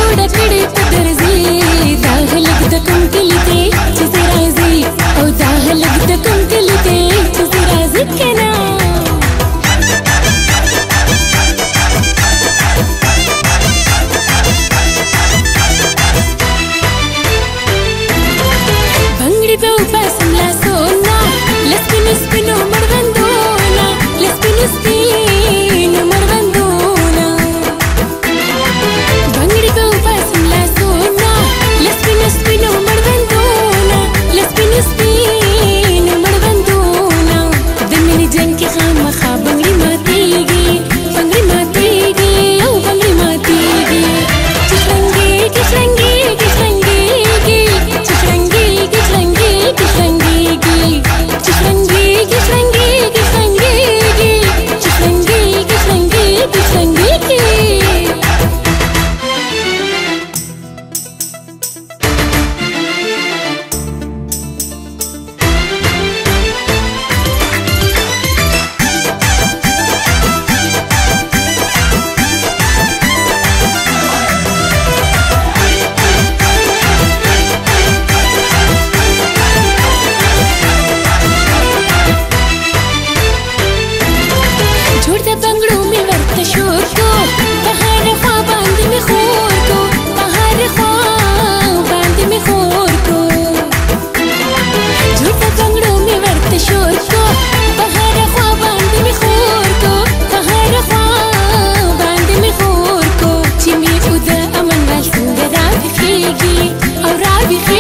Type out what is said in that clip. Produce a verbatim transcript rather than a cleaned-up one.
جوړه کړې په درځي دا هلک د کوم کلي دی چې زه راځي او دا هلک د کوم کلي دی چې زه راځي کنه بنګړي په وباسم لاسونه له سپینو سپینو مړوندونه له سپینو سپینو مړوندونه بنګړي په وباسم لاسونه له سپینو سپینو مړوندونه له سپینو سپینو مړوندونه د مینې جنګ کې خامخا بنګړي ماتېږي بنګړي ماتېږي او بنګړي ماتېږي چې شرنګېږي شرنګېږي شرنګېږي چې شرنګېږي شرنګېږي شرنګېږي چې شرنګېږي شرنګېږي شرنګېږي چې شرنګېږي شرنګېږي شرنګېږي جوړ د بنګړو مې ورته شور کو په هر خوا باندې مې خور کو په هر خوا باندې مې خور کو جوړ د بنګړو مې ورته شور کو په هر خوا باندې مې خور کو په هر خوا باندې مې خور کو چې مې او د امن وال څنګه راویښېږي او راویښېږي